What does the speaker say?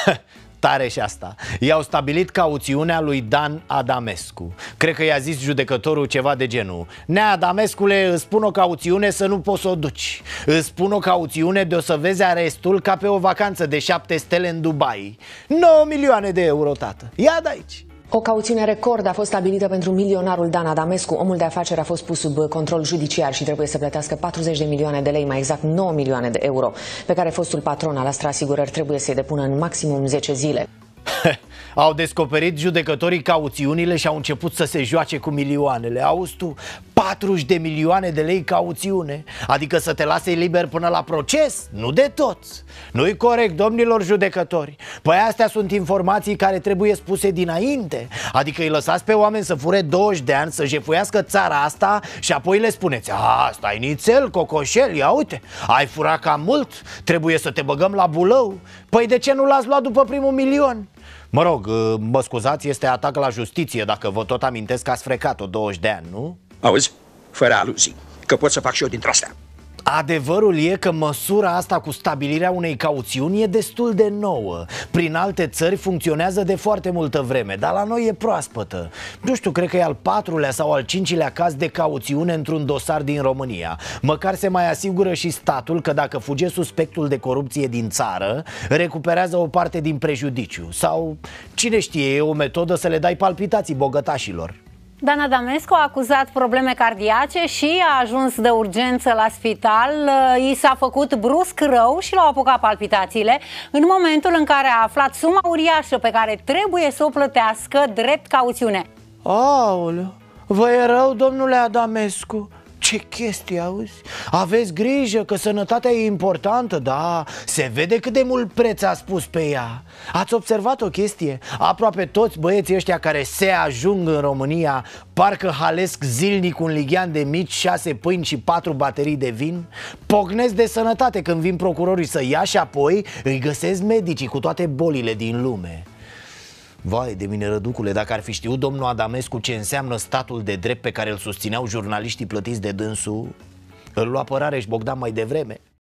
Tare și asta. I-au stabilit cauțiunea lui Dan Adamescu. Cred că i-a zis judecătorul ceva de genul: Nea Adamescule, îți spun o cauțiune să nu poți să o duci. Îți spun o cauțiune de o să vezi arestul ca pe o vacanță de 7 stele în Dubai. 9 milioane de euro, tată. Ia de aici. O cauțiune record a fost stabilită pentru milionarul Dan Adamescu. Omul de afaceri a fost pus sub control judiciar și trebuie să plătească 40 de milioane de lei, mai exact 9 milioane de euro, pe care fostul patron al Astra Asigurări trebuie să-i depună în maximum 10 zile. Au descoperit judecătorii cauțiunile și au început să se joace cu milioanele. Auzi tu, 40 de milioane de lei cauțiune, adică să te lase liber până la proces? Nu de toți. Nu-i corect, domnilor judecători. Păi astea sunt informații care trebuie spuse dinainte. Adică îi lăsați pe oameni să fure 20 de ani, să jefuiască țara asta și apoi le spuneți: stai nițel, cocoșel, ia uite, ai furat cam mult, trebuie să te băgăm la bulău. Păi de ce nu l-ați luat după primul milion? Mă rog, mă scuzați, este atac la justiție dacă vă tot amintesc că ați frecat-o 20 de ani, nu? Auzi, fără aluzii, că pot să fac și eu dintre astea. Adevărul e că măsura asta cu stabilirea unei cauțiuni e destul de nouă. Prin alte țări funcționează de foarte multă vreme, dar la noi e proaspătă. Nu știu, cred că e al 4-lea sau al 5-lea caz de cauțiune într-un dosar din România. Măcar se mai asigură și statul că dacă fuge suspectul de corupție din țară, recuperează o parte din prejudiciu. Sau, cine știe, e o metodă să le dai palpitații bogătașilor. Dan Adamescu a acuzat probleme cardiace și a ajuns de urgență la spital. I s-a făcut brusc rău și l-au apucat palpitațiile în momentul în care a aflat suma uriașă pe care trebuie să o plătească drept cauțiune. Aoleu, vă e rău, domnule Adamescu? Ce chestie, auzi? Aveți grijă că sănătatea e importantă, da? Se vede cât de mult preț a spus pe ea. Ați observat o chestie? Aproape toți băieții ăștia care se ajung în România parcă halesc zilnic un lighean de mici, 6 pâini și 4 baterii de vin. Pocnesc de sănătate când vin procurorii să ia și apoi îi găsesc medicii cu toate bolile din lume. Vai de mine, Răducule, dacă ar fi știut domnul Adamescu ce înseamnă statul de drept pe care îl susțineau jurnaliștii plătiți de dânsul, îl lua pe Rareș Bogdan mai devreme.